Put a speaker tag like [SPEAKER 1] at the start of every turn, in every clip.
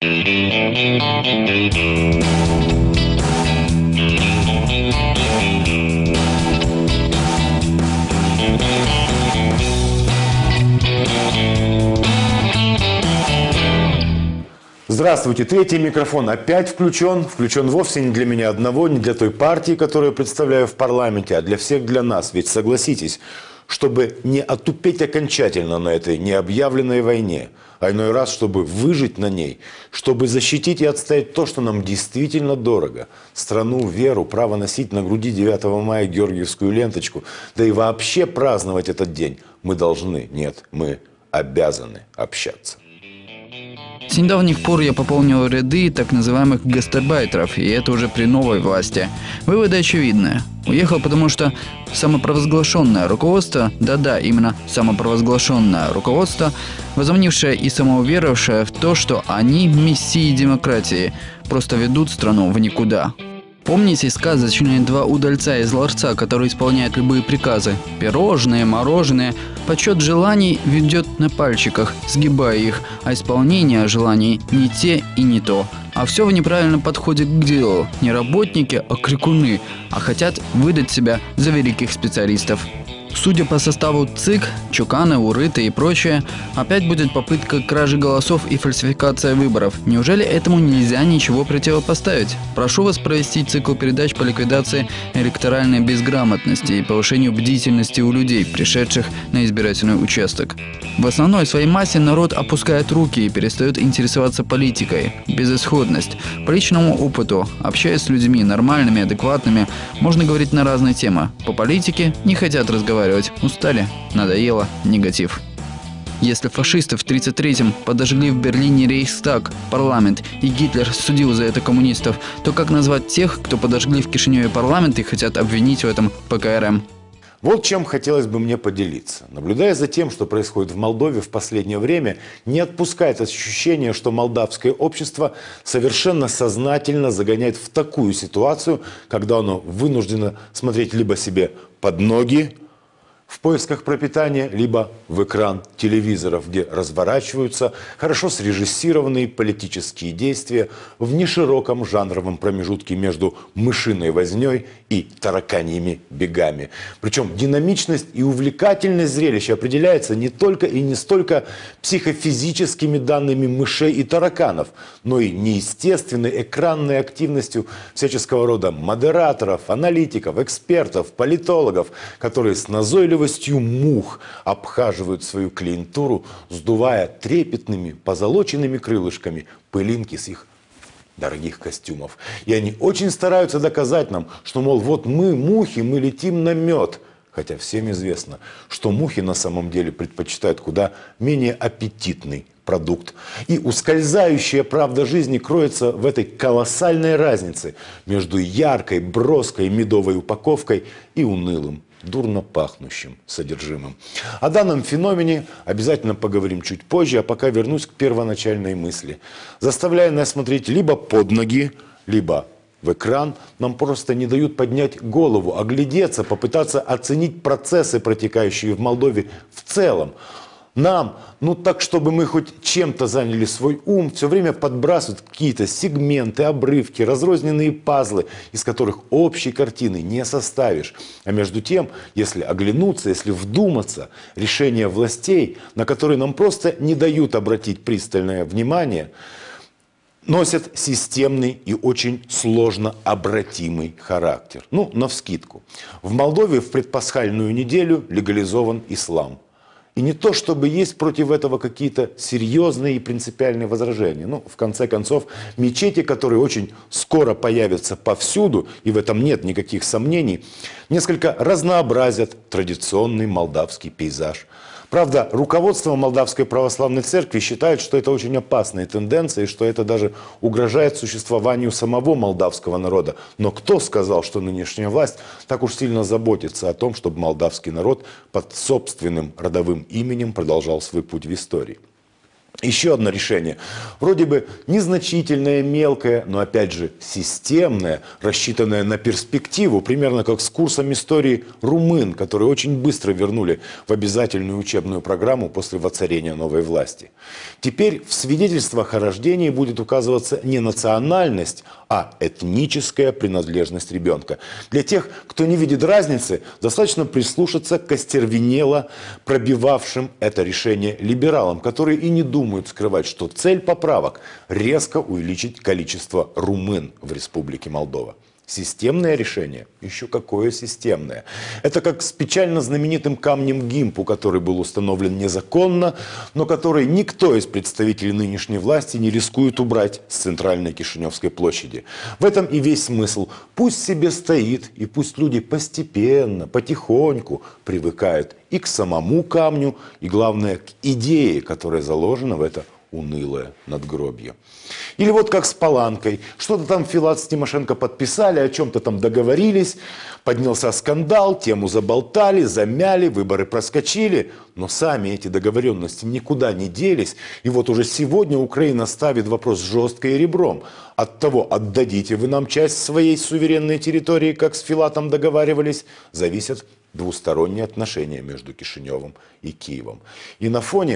[SPEAKER 1] Здравствуйте. Третий микрофон опять включен. Включен вовсе не для меня одного, не для той партии, которую я представляю в парламенте, а для всех, для нас. Ведь согласитесь, чтобы не отупеть окончательно на этой необъявленной войне, а иной раз, чтобы выжить на ней, чтобы защитить и отстоять то, что нам действительно дорого. Страну, веру, право носить на груди 9 мая георгиевскую ленточку, да и вообще праздновать этот день мы должны, нет, мы обязаны общаться.
[SPEAKER 2] С недавних пор я пополнил ряды так называемых гастарбайтеров, и это уже при новой власти. Выводы очевидны. Уехал, потому что самопровозглашенное руководство, да-да, именно самопровозглашенное руководство, возомнившее и самоуверовавшее в то, что они мессии демократии, просто ведут страну в никуда. Помните сказочные два удальца из ларца, которые исполняют любые приказы? Пирожные, мороженое. Подсчет желаний ведет на пальчиках, сгибая их, а исполнение желаний не те и не то. А все в неправильном подходе к делу. Не работники, а крикуны, а хотят выдать себя за великих специалистов. Судя по составу ЦИК, Чуканы, Урыты и прочее, опять будет попытка кражи голосов и фальсификация выборов. Неужели этому нельзя ничего противопоставить? Прошу вас провести цикл передач по ликвидации электоральной безграмотности и повышению бдительности у людей, пришедших на избирательный участок. В основной своей массе народ опускает руки и перестает интересоваться политикой. Безысходность. По личному опыту, общаясь с людьми нормальными, адекватными, можно говорить на разные темы. По политике не хотят разговаривать. Устали, надоело, негатив. Если фашисты в 1933-м подожгли в Берлине Рейхстаг, парламент, и Гитлер судил за это коммунистов, то как назвать тех, кто подожгли в Кишиневе парламент и хотят обвинить в этом ПКРМ?
[SPEAKER 1] Вот чем хотелось бы мне поделиться. Наблюдая за тем, что происходит в Молдове в последнее время, не отпускает ощущение, что молдавское общество совершенно сознательно загоняет в такую ситуацию, когда оно вынуждено смотреть либо себе под ноги в поисках пропитания, либо в экран телевизоров, где разворачиваются хорошо срежиссированные политические действия в нешироком жанровом промежутке между мышиной вознёй и тараканьими бегами. Причем динамичность и увлекательность зрелища определяется не только и не столько психофизическими данными мышей и тараканов, но и неестественной экранной активностью всяческого рода модераторов, аналитиков, экспертов, политологов, которые с назойливостью мух обхаживают свою клиентуру, сдувая трепетными позолоченными крылышками пылинки с их дорогих костюмов. И они очень стараются доказать нам, что, мол, вот мы, мухи, мы летим на мед. Хотя всем известно, что мухи на самом деле предпочитают куда менее аппетитный продукт. И ускользающая правда жизни кроется в этой колоссальной разнице между яркой, броской медовой упаковкой и унылым, дурно пахнущим содержимым. О данном феномене обязательно поговорим чуть позже, а пока вернусь к первоначальной мысли. Заставляя нас смотреть либо под ноги, либо в экран, нам просто не дают поднять голову, оглядеться, попытаться оценить процессы, протекающие в Молдове в целом. Нам, ну так, чтобы мы хоть чем-то заняли свой ум, все время подбрасывают какие-то сегменты, обрывки, разрозненные пазлы, из которых общей картины не составишь. А между тем, если оглянуться, если вдуматься, решения властей, на которые нам просто не дают обратить пристальное внимание, носят системный и очень сложно обратимый характер. Ну, навскидку. В Молдове в предпасхальную неделю легализован ислам. И не то, чтобы есть против этого какие-то серьезные и принципиальные возражения. Ну, в конце концов, мечети, которые очень скоро появятся повсюду, и в этом нет никаких сомнений, несколько разнообразят традиционный молдавский пейзаж. Правда, руководство Молдавской православной церкви считает, что это очень опасная тенденция, и что это даже угрожает существованию самого молдавского народа. Но кто сказал, что нынешняя власть так уж сильно заботится о том, чтобы молдавский народ под собственным родовым именем продолжал свой путь в истории? Еще одно решение. Вроде бы незначительное, мелкое, но опять же системное, рассчитанное на перспективу, примерно как с курсом истории румын, которые очень быстро вернули в обязательную учебную программу после воцарения новой власти. Теперь в свидетельствах о рождении будет указываться не национальность, а этническая принадлежность ребенка. Для тех, кто не видит разницы, достаточно прислушаться к остервенело пробивавшим это решение либералам, которые и не думают скрывать, что цель поправок – резко увеличить количество румын в Республике Молдова. Системное решение? Еще какое системное? Это как с печально знаменитым камнем Гимпу, который был установлен незаконно, но который никто из представителей нынешней власти не рискует убрать с центральной Кишиневской площади. В этом и весь смысл. Пусть себе стоит, и пусть люди постепенно, потихоньку привыкают и к самому камню, и, главное, к идее, которая заложена в это унылое надгробье. Или вот как с Паланкой. Что-то там Филат с Тимошенко подписали, о чем-то там договорились, поднялся скандал, тему заболтали, замяли, выборы проскочили. Но сами эти договоренности никуда не делись. И вот уже сегодня Украина ставит вопрос жестко и ребром. От того, отдадите вы нам часть своей суверенной территории, как с Филатом договаривались, зависят двусторонние отношения между Кишиневым и Киевом. И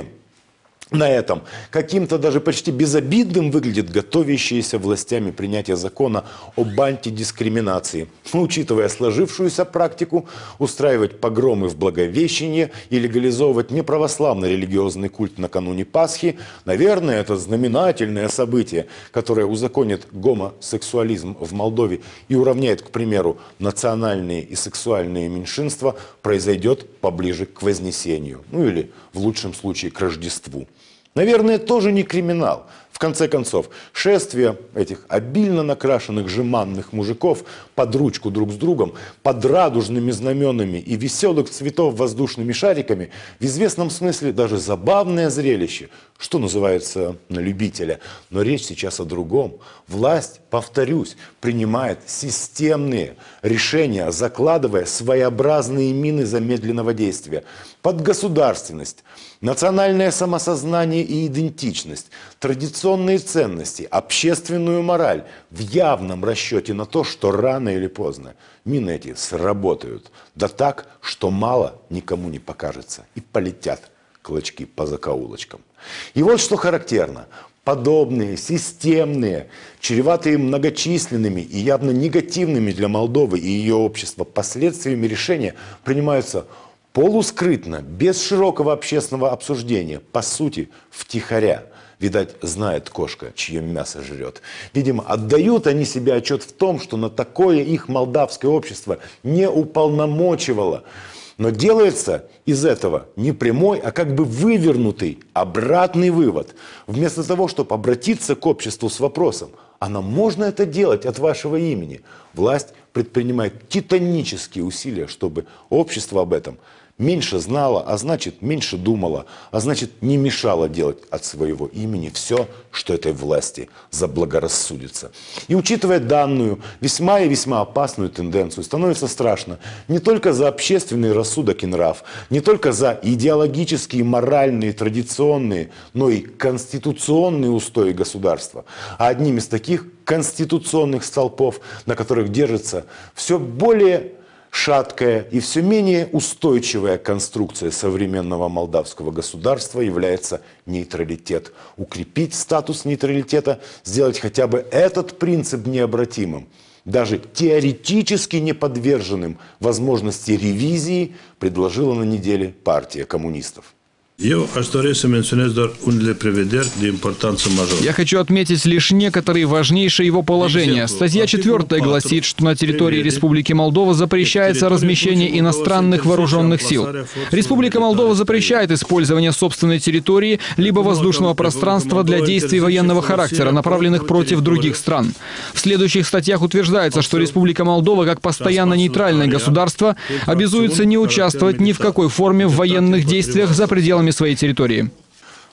[SPEAKER 1] на этом каким-то даже почти безобидным выглядит готовящееся властями принятие закона об антидискриминации. Учитывая сложившуюся практику, устраивать погромы в Благовещенье и легализовывать неправославный религиозный культ накануне Пасхи, наверное, это знаменательное событие, которое узаконит гомосексуализм в Молдове и уравняет, к примеру, национальные и сексуальные меньшинства, произойдет поближе к Вознесению, ну или в лучшем случае к Рождеству. Наверное, тоже не криминал. В конце концов, шествие этих обильно накрашенных жеманных мужиков под ручку друг с другом, под радужными знаменами и веселых цветов воздушными шариками, в известном смысле даже забавное зрелище, что называется на любителя. Но речь сейчас о другом. Власть, повторюсь, принимает системные решения, закладывая своеобразные мины замедленного действия под государственность, национальное самосознание и идентичность, традиционные ценности, общественную мораль в явном расчете на то, что рано или поздно мины эти сработают. Да так, что мало никому не покажется. И полетят клочки по закоулочкам. И вот что характерно. Подобные, системные, чреватые многочисленными и явно негативными для Молдовы и ее общества последствиями решения принимаются полускрытно, без широкого общественного обсуждения, по сути, втихаря. Видать, знает кошка, чье мясо жрет. Видимо, отдают они себе отчет в том, что на такое их молдавское общество не уполномочивало. Но делается из этого не прямой, а как бы вывернутый, обратный вывод. Вместо того, чтобы обратиться к обществу с вопросом, а нам можно это делать от вашего имени? Власть предпринимает титанические усилия, чтобы общество об этом меньше знало, а значит меньше думало, а значит не мешало делать от своего имени все, что этой власти заблагорассудится. И учитывая данную весьма и весьма опасную тенденцию, становится страшно не только за общественный рассудок и нрав, не только за идеологические, моральные, традиционные, но и конституционные устои государства. А одним из таких конституционных столпов, на которых держится все более шаткая и все менее устойчивая конструкция современного молдавского государства является нейтралитет. Укрепить статус нейтралитета, сделать хотя бы этот принцип необратимым, даже теоретически неподверженным возможности ревизии, предложила на неделе партия коммунистов.
[SPEAKER 3] Я
[SPEAKER 4] хочу отметить лишь некоторые важнейшие его положения. Статья 4 гласит, что на территории Республики Молдова запрещается размещение иностранных вооруженных сил. Республика Молдова запрещает использование собственной территории либо воздушного пространства для действий военного характера, направленных против других стран. В следующих статьях утверждается, что Республика Молдова, как постоянно нейтральное государство, обязуется не участвовать ни в какой форме в военных действиях за пределами своей территории.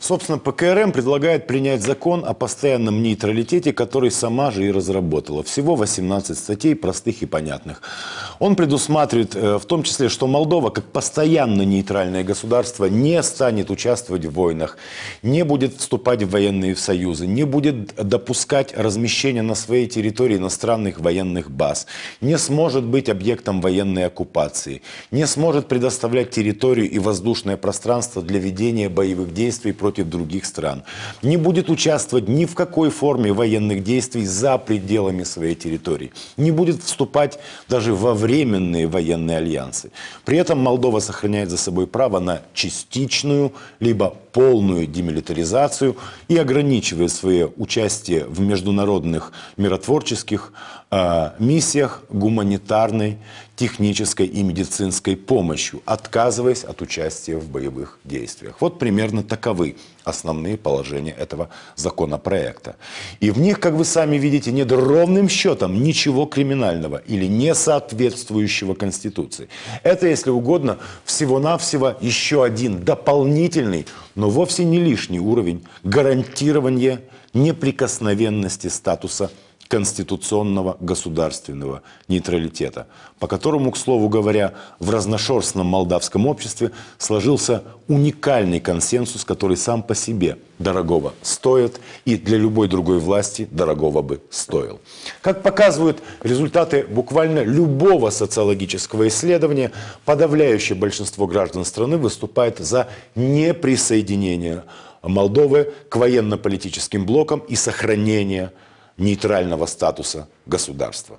[SPEAKER 1] Собственно, ПКРМ предлагает принять закон о постоянном нейтралитете, который сама же и разработала. Всего 18 статей, простых и понятных. Он предусматривает в том числе, что Молдова, как постоянно нейтральное государство, не станет участвовать в войнах, не будет вступать в военные союзы, не будет допускать размещения на своей территории иностранных военных баз, не сможет быть объектом военной оккупации, не сможет предоставлять территорию и воздушное пространство для ведения боевых действий против других стран, не будет участвовать ни в какой форме военных действий за пределами своей территории, не будет вступать даже во временные военные альянсы. При этом Молдова сохраняет за собой право на частичную либо полную демилитаризацию и ограничивает свое участие в международных миротворческих миссиях гуманитарной, технической и медицинской помощью, отказываясь от участия в боевых действиях. Вот примерно таковы основные положения этого законопроекта. И в них, как вы сами видите, нет ровным счетом ничего криминального или не соответствующего Конституции. Это, если угодно, всего-навсего еще один дополнительный, но вовсе не лишний уровень гарантирования неприкосновенности статуса конституционного государственного нейтралитета, по которому, к слову говоря, в разношерстном молдавском обществе сложился уникальный консенсус, который сам по себе дорогого стоит и для любой другой власти дорогого бы стоил. Как показывают результаты буквально любого социологического исследования, подавляющее большинство граждан страны выступает за неприсоединение Молдовы к военно-политическим блокам и сохранение нейтрального статуса государства.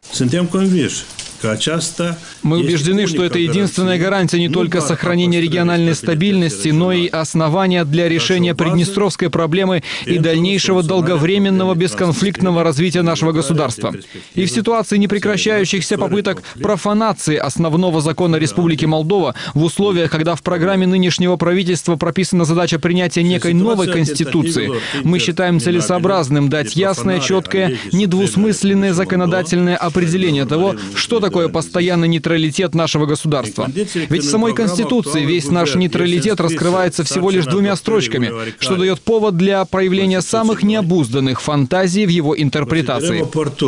[SPEAKER 4] Мы убеждены, что это единственная гарантия не только сохранения региональной стабильности, но и основания для решения приднестровской проблемы и дальнейшего долговременного бесконфликтного развития нашего государства. И в ситуации непрекращающихся попыток профанации основного закона Республики Молдова, в условиях, когда в программе нынешнего правительства прописана задача принятия некой новой конституции, мы считаем целесообразным дать ясное, четкое, недвусмысленное законодательное определение того, что такое постоянный нейтралитет нашего государства. Ведь в самой Конституции весь наш нейтралитет раскрывается всего лишь 2 строчками, что дает повод для проявления самых необузданных фантазий в его интерпретации.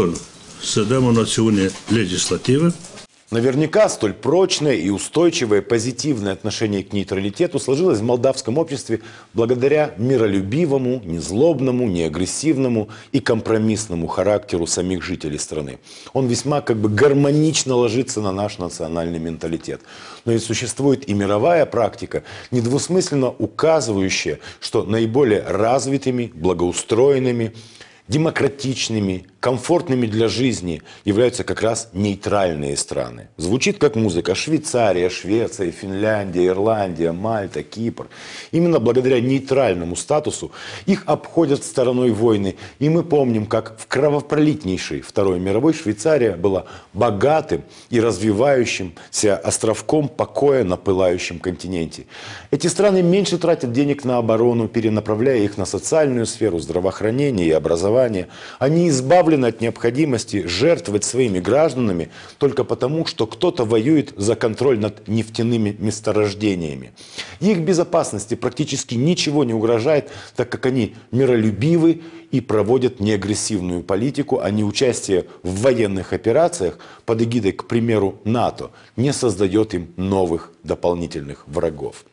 [SPEAKER 1] Наверняка столь прочное и устойчивое позитивное отношение к нейтралитету сложилось в молдавском обществе благодаря миролюбивому, незлобному, неагрессивному и компромиссному характеру самих жителей страны. Он весьма гармонично ложится на наш национальный менталитет. Но ведь существует и мировая практика, недвусмысленно указывающая, что наиболее развитыми, благоустроенными, демократичными, комфортными для жизни являются как раз нейтральные страны. Звучит как музыка: Швейцария, Швеция, Финляндия, Ирландия, Мальта, Кипр. Именно благодаря нейтральному статусу их обходят стороной войны. И мы помним, как в кровопролитнейшей Второй мировой Швейцария была богатым и развивающимся островком покоя на пылающем континенте. Эти страны меньше тратят денег на оборону, перенаправляя их на социальную сферу, здравоохранение и образование. Они избавлены от необходимости жертвовать своими гражданами только потому, что кто-то воюет за контроль над нефтяными месторождениями. Их безопасности практически ничего не угрожает, так как они миролюбивы и проводят неагрессивную политику, а не участие в военных операциях под эгидой, к примеру, НАТО, не создает им новых дополнительных врагов.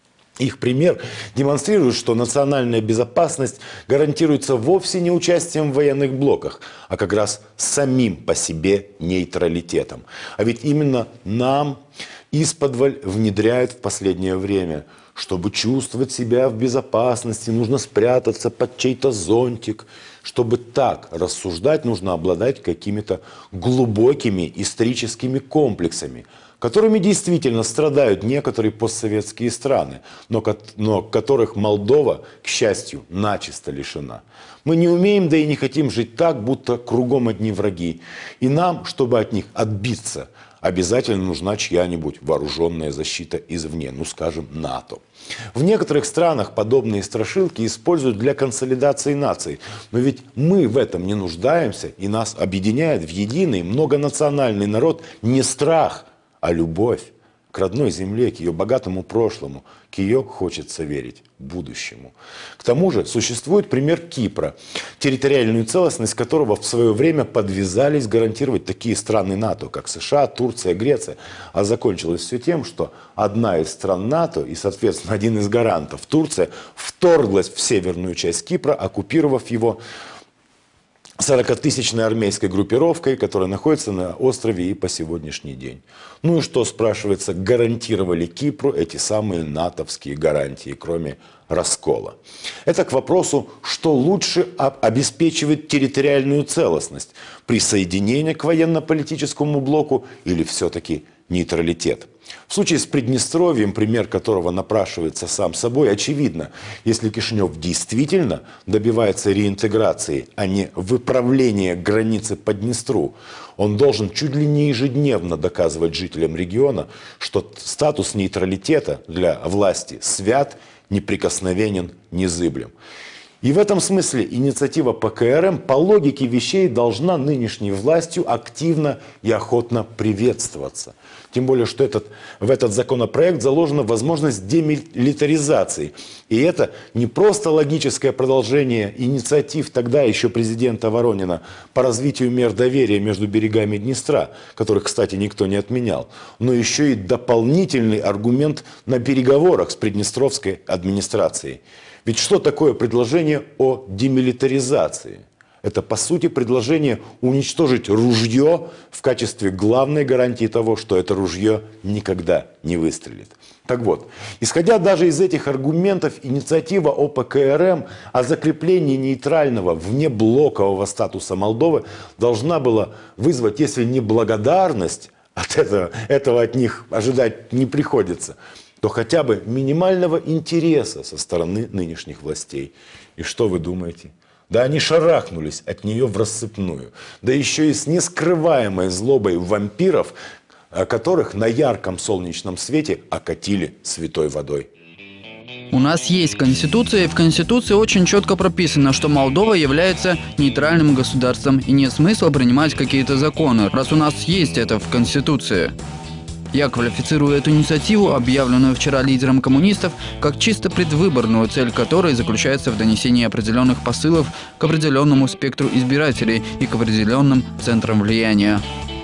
[SPEAKER 1] Их пример демонстрирует, что национальная безопасность гарантируется вовсе не участием в военных блоках, а как раз самим по себе нейтралитетом. А ведь именно нам исподволь внедряют в последнее время: чтобы чувствовать себя в безопасности, нужно спрятаться под чей-то зонтик. Чтобы так рассуждать, нужно обладать какими-то глубокими историческими комплексами, которыми действительно страдают некоторые постсоветские страны, но которых Молдова, к счастью, начисто лишена. Мы не умеем, да и не хотим жить так, будто кругом одни враги. И нам, чтобы от них отбиться, обязательно нужна чья-нибудь вооруженная защита извне, скажем, НАТО. В некоторых странах подобные страшилки используют для консолидации наций. Но ведь мы в этом не нуждаемся, и нас объединяет в единый многонациональный народ не страх, а любовь. к родной земле, к ее богатому прошлому, к ее, хочется верить, будущему. К тому же существует пример Кипра, территориальную целостность которого в свое время подвязались гарантировать такие страны НАТО, как США, Турция, Греция. А закончилось все тем, что одна из стран НАТО и, соответственно, один из гарантов, Турция, вторглась в северную часть Кипра, оккупировав его 40-тысячной армейской группировкой, которая находится на острове и по сегодняшний день. Ну и что, спрашивается, гарантировали Кипру эти самые натовские гарантии, кроме раскола? Это к вопросу, что лучше обеспечивает территориальную целостность: присоединение к военно-политическому блоку или все-таки нейтралитет? В случае с Приднестровьем, пример которого напрашивается сам собой, очевидно, если Кишинев действительно добивается реинтеграции, а не выправления границы по Днестру, он должен чуть ли не ежедневно доказывать жителям региона, что статус нейтралитета для власти свят, неприкосновенен, незыблем. И в этом смысле инициатива по КРМ по логике вещей должна нынешней властью активно и охотно приветствоваться. Тем более, что в этот законопроект заложена возможность демилитаризации. И это не просто логическое продолжение инициатив тогда еще президента Воронина по развитию мер доверия между берегами Днестра, которых, кстати, никто не отменял, но еще и дополнительный аргумент на переговорах с приднестровской администрацией. Ведь что такое предложение о демилитаризации? Это, по сути, предложение уничтожить ружье в качестве главной гарантии того, что это ружье никогда не выстрелит. Так вот, исходя даже из этих аргументов, инициатива о ПКРМ о закреплении нейтрального внеблокового статуса Молдовы должна была вызвать, если не благодарность, этого от них ожидать не приходится, то хотя бы минимального интереса со стороны нынешних властей. И что вы думаете? Да они шарахнулись от нее в рассыпную. Да еще и с нескрываемой злобой вампиров, которых на ярком солнечном свете окатили святой водой.
[SPEAKER 2] У нас есть Конституция, и в Конституции очень четко прописано, что Молдова является нейтральным государством, и нет смысла принимать какие-то законы, раз у нас есть это в Конституции. Я квалифицирую эту инициативу, объявленную вчера лидером коммунистов, как чисто предвыборную, цель которой заключается в донесении определенных посылов к определенному спектру избирателей и к определенным центрам влияния.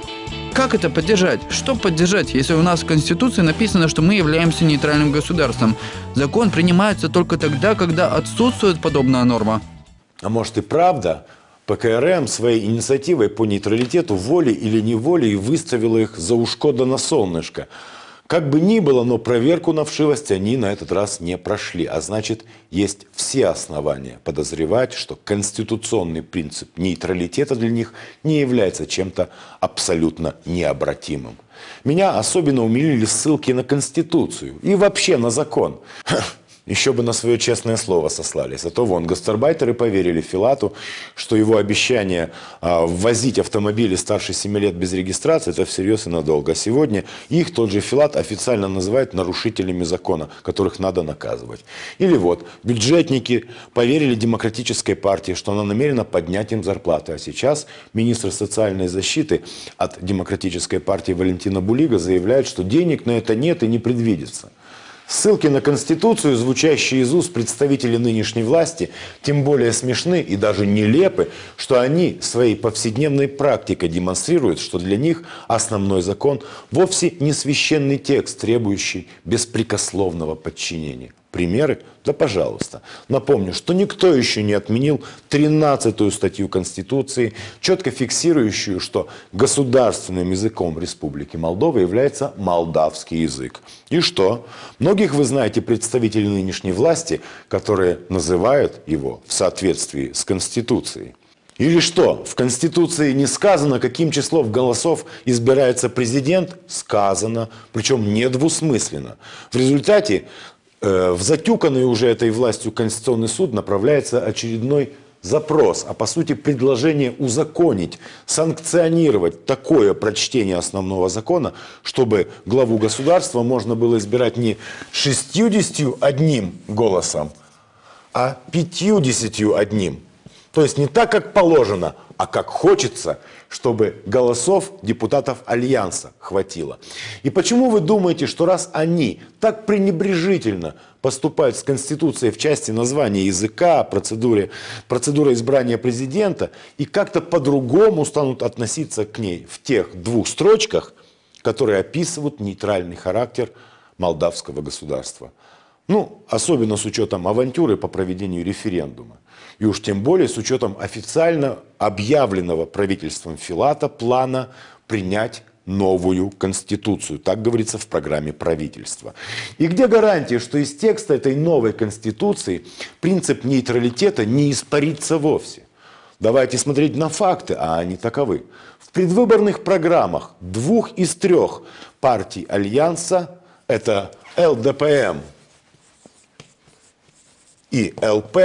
[SPEAKER 2] Как это поддержать? Что поддержать, если у нас в Конституции написано, что мы являемся нейтральным государством? Закон принимается только тогда, когда отсутствует подобная норма.
[SPEAKER 1] А может и правда? ПКРМ своей инициативой по нейтралитету волей или неволей выставила их за ушко да на солнышко. Как бы ни было, но проверку на вшивость они на этот раз не прошли. А значит, есть все основания подозревать, что конституционный принцип нейтралитета для них не является чем-то абсолютно необратимым. Меня особенно умилили ссылки на Конституцию и вообще на закон. Еще бы на свое честное слово сослались. А то вон гастарбайтеры поверили Филату, что его обещание ввозить автомобили старше 7 лет без регистрации – это всерьез и надолго. А сегодня их тот же Филат официально называет нарушителями закона, которых надо наказывать. Или вот бюджетники поверили Демократической партии, что она намерена поднять им зарплаты. А сейчас министр социальной защиты от Демократической партии Валентина Булига заявляет, что денег на это нет и не предвидится. Ссылки на Конституцию, звучащие из уст представителей нынешней власти, тем более смешны и даже нелепы, что они своей повседневной практикой демонстрируют, что для них основной закон вовсе не священный текст, требующий беспрекословного подчинения. Примеры? Да пожалуйста. Напомню, что никто еще не отменил 13-ю статью Конституции, четко фиксирующую, что государственным языком Республики Молдова является молдавский язык. И что? Многих вы знаете представителей нынешней власти, которые называют его в соответствии с Конституцией. Или что? В Конституции не сказано, каким числом голосов избирается президент? Сказано, причем недвусмысленно. В результате в затюканный уже этой властью Конституционный суд направляется очередной запрос, а по сути предложение узаконить, санкционировать такое прочтение основного закона, чтобы главу государства можно было избирать не 61 голосом, а 51. То есть не так, как положено, а как хочется, чтобы голосов депутатов Альянса хватило. И почему вы думаете, что раз они так пренебрежительно поступают с Конституцией в части названия языка, процедуры избрания президента, и как-то по-другому станут относиться к ней в тех 2 строчках, которые описывают нейтральный характер молдавского государства? Ну, особенно с учетом авантюры по проведению референдума. И уж тем более с учетом официально объявленного правительством Филата плана принять новую конституцию. Так говорится в программе правительства. И где гарантия, что из текста этой новой конституции принцип нейтралитета не испарится вовсе? Давайте смотреть на факты, а они таковы. В предвыборных программах 2 из 3 партий Альянса, это ЛДПМ и ЛП,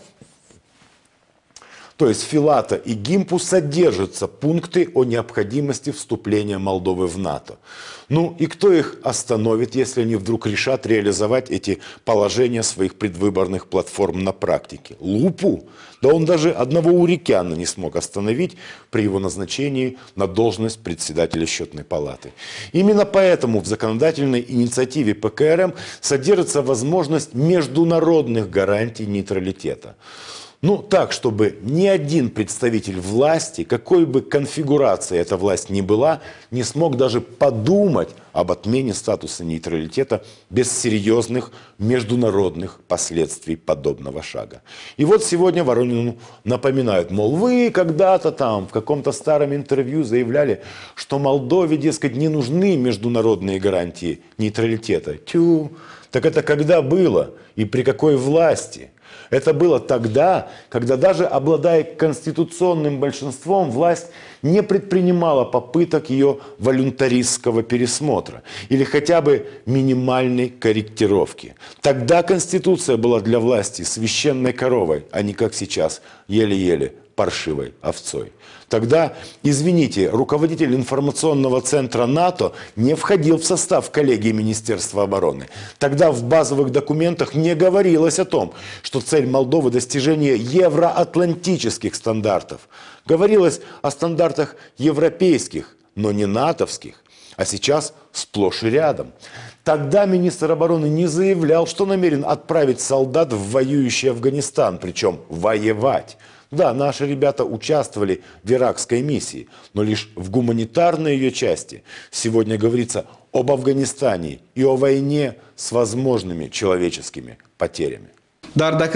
[SPEAKER 1] то есть Филата и Гимпу, содержатся пункты о необходимости вступления Молдовы в НАТО. Ну и кто их остановит, если они вдруг решат реализовать эти положения своих предвыборных платформ на практике? Лупу? Да он даже одного Урикяна не смог остановить при его назначении на должность председателя Счетной палаты. Именно поэтому в законодательной инициативе ПКРМ содержится возможность международных гарантий нейтралитета. Ну, так, чтобы ни один представитель власти, какой бы конфигурацией эта власть ни была, не смог даже подумать об отмене статуса нейтралитета без серьезных международных последствий подобного шага. И вот сегодня Воронину напоминают, мол, вы когда-то там в каком-то старом интервью заявляли, что Молдове, дескать, не нужны международные гарантии нейтралитета. Тю, так это когда было и при какой власти? Это было тогда, когда даже обладая конституционным большинством, власть не предпринимала попыток ее волюнтаристского пересмотра или хотя бы минимальной корректировки. Тогда Конституция была для власти священной коровой, а не как сейчас, еле-еле паршивой овцой. Тогда, извините, руководитель информационного центра НАТО не входил в состав коллегии Министерства обороны. Тогда в базовых документах не говорилось о том, что цель Молдовы – достижение евроатлантических стандартов. Говорилось о стандартах европейских, но не натовских. А сейчас сплошь и рядом. Тогда министр обороны не заявлял, что намерен отправить солдат в воюющий Афганистан, причем воевать. Да, наши ребята участвовали в иракской миссии, но лишь в гуманитарной ее части. Сегодня говорится об Афганистане и о войне с возможными человеческими потерями.
[SPEAKER 3] А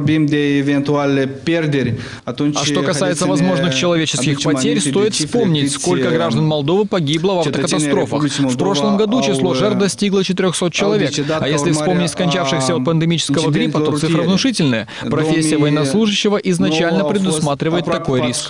[SPEAKER 4] что касается возможных человеческих потерь, стоит вспомнить, сколько граждан Молдовы погибло в автокатастрофах. В прошлом году число жертв достигло 400 человек. А если вспомнить скончавшихся от пандемического гриппа, то цифра внушительная. Профессия военнослужащего изначально предусматривает такой риск.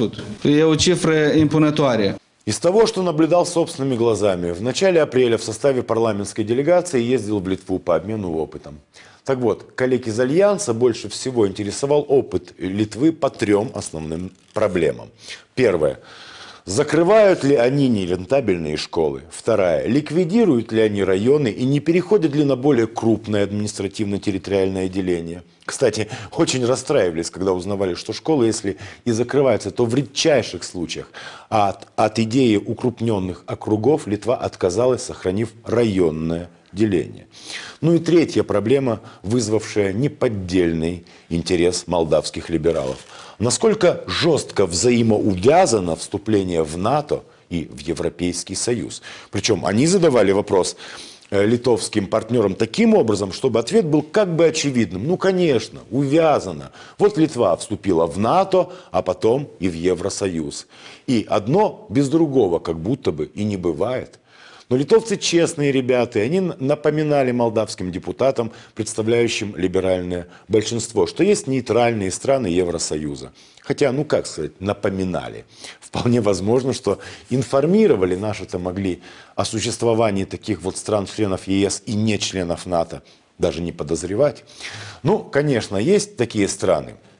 [SPEAKER 1] Из того, что наблюдал собственными глазами, в начале апреля в составе парламентской делегации ездил в Литву по обмену опытом. Так вот, коллег из Альянса больше всего интересовал опыт Литвы по 3 основным проблемам. Первое. Закрывают ли они нерентабельные школы? Вторая. Ликвидируют ли они районы и не переходят ли на более крупное административно-территориальное деление? Кстати, очень расстраивались, когда узнавали, что школы, если и закрываются, то в редчайших случаях. А от идеи укрупненных округов Литва отказалась, сохранив районное деление. Ну и третья проблема, вызвавшая неподдельный интерес молдавских либералов. Насколько жестко взаимоувязано вступление в НАТО и в Европейский Союз. Причем они задавали вопрос литовским партнерам таким образом, чтобы ответ был как бы очевидным. Ну, конечно, увязано. Вот Литва вступила в НАТО, а потом и в Евросоюз. И одно без другого как будто бы и не бывает. Но литовцы честные ребята, и они напоминали молдавским депутатам, представляющим либеральное большинство, что есть нейтральные страны Евросоюза. Хотя, ну как сказать, напоминали. Вполне возможно, что информировали наши-то могли о существовании таких вот стран-членов ЕС и не членов НАТО, даже не подозревать. Ну, конечно, есть такие страны.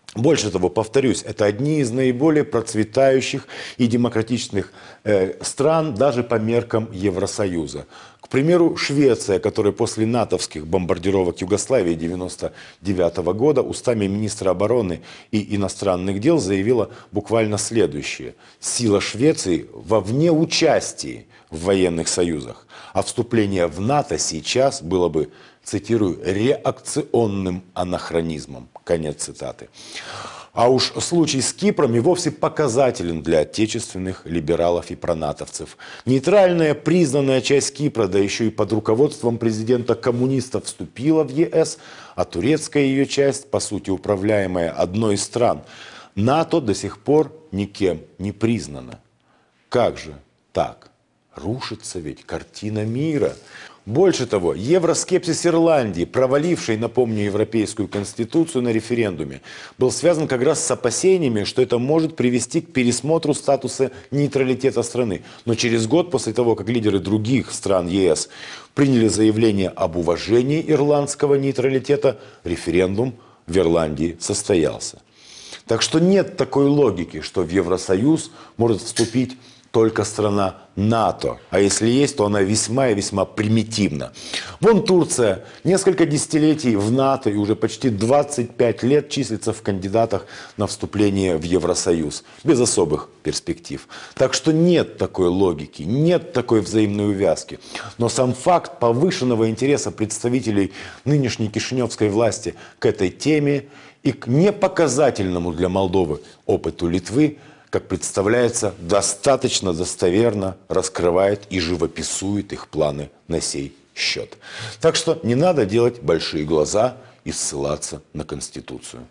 [SPEAKER 1] Больше того, повторюсь, это одни из наиболее процветающих и демократичных стран даже по меркам Евросоюза. К примеру, Швеция, которая после натовских бомбардировок Югославии 1999 года устами министра обороны и иностранных дел заявила буквально следующее. Сила Швеции во внеучастии в военных союзах, а вступление в НАТО сейчас было бы, цитирую, реакционным анахронизмом. Конец цитаты. А уж случай с Кипром и вовсе показателен для отечественных либералов и пронатовцев. Нейтральная признанная часть Кипра, да еще и под руководством президента-коммуниста, вступила в ЕС, а турецкая ее часть, по сути управляемая одной из стран НАТО, до сих пор никем не признана. Как же так? Рушится ведь картина мира. Больше того, евроскепсис Ирландии, провалившей, напомню, Европейскую конституцию на референдуме, был связан как раз с опасениями, что это может привести к пересмотру статуса нейтралитета страны. Но через год после того, как лидеры других стран ЕС приняли заявление об уважении ирландского нейтралитета, референдум в Ирландии состоялся. Так что нет такой логики, что в Евросоюз может вступить только страна НАТО. А если есть, то она весьма и весьма примитивна. Вон Турция несколько десятилетий в НАТО и уже почти 25 лет числится в кандидатах на вступление в Евросоюз. Без особых перспектив. Так что нет такой логики, нет такой взаимной увязки. Но сам факт повышенного интереса представителей нынешней кишиневской власти к этой теме и к непоказательному для Молдовы опыту Литвы, как представляется, достаточно достоверно раскрывает и живописует их планы на сей счет. Так что не надо делать большие глаза и ссылаться на Конституцию.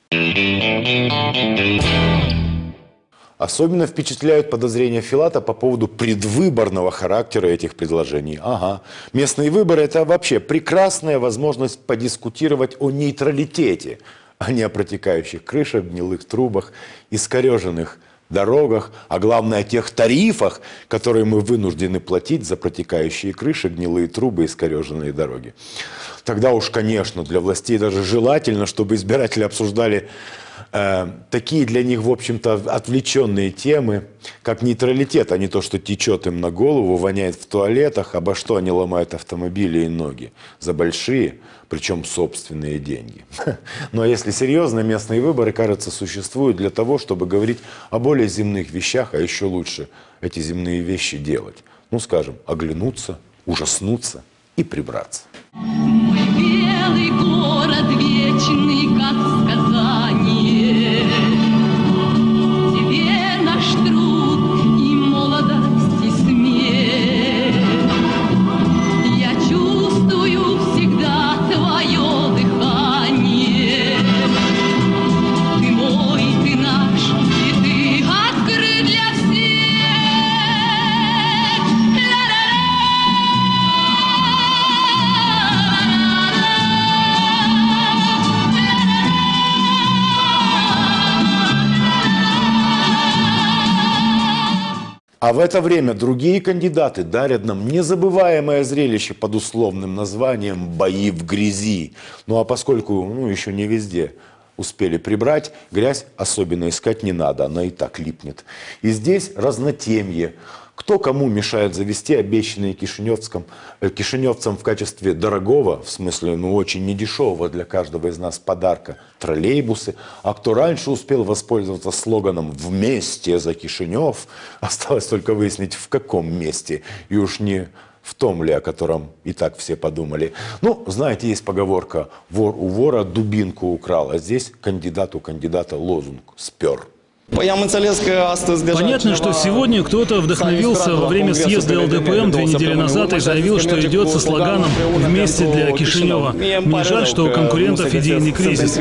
[SPEAKER 1] Особенно впечатляют подозрения Филата по поводу предвыборного характера этих предложений. Ага, местные выборы – это вообще прекрасная возможность подискутировать о нейтралитете, а не о протекающих крышах, гнилых трубах, искореженных дорогах, а главное о тех тарифах, которые мы вынуждены платить за протекающие крыши, гнилые трубы, искореженные дороги. Тогда уж, конечно, для властей даже желательно, чтобы избиратели обсуждали такие для них, в общем-то, отвлеченные темы, как нейтралитет, а не то, что течет им на голову, воняет в туалетах, обо что они ломают автомобили и ноги. За большие, причем собственные деньги. Ну а если серьезно, местные выборы, кажется, существуют для того, чтобы говорить о более земных вещах, а еще лучше эти земные вещи делать. Ну, скажем, оглянуться, ужаснуться и прибраться.
[SPEAKER 3] Мой белый город вечный, как сказание, тебе наш труд и молодость и смех. Я чувствую всегда твое дыхание. Ты мой, ты наш, и ты открыт для всех.
[SPEAKER 1] А в это время другие кандидаты дарят нам незабываемое зрелище под условным названием «Бои в грязи». Ну а поскольку еще не везде успели прибрать, грязь особенно искать не надо, она и так липнет. И здесь разнотемье. Кто кому мешает завести обещанные кишиневцам в качестве дорогого, в смысле, очень недешевого для каждого из нас подарка, троллейбусы, а кто раньше успел воспользоваться слоганом «Вместе за Кишинев», осталось только выяснить, в каком месте, и уж не в том ли, о котором и так все подумали. Ну, знаете, есть поговорка «Вор у вора дубинку украл», а здесь кандидат у кандидата лозунг «Спер».
[SPEAKER 5] Понятно, что сегодня кто-то вдохновился во время съезда ЛДПМ 2 недели назад и заявил, что идет со слоганом «Вместе для Кишинева». Мне жаль, что у конкурентов идейный кризис.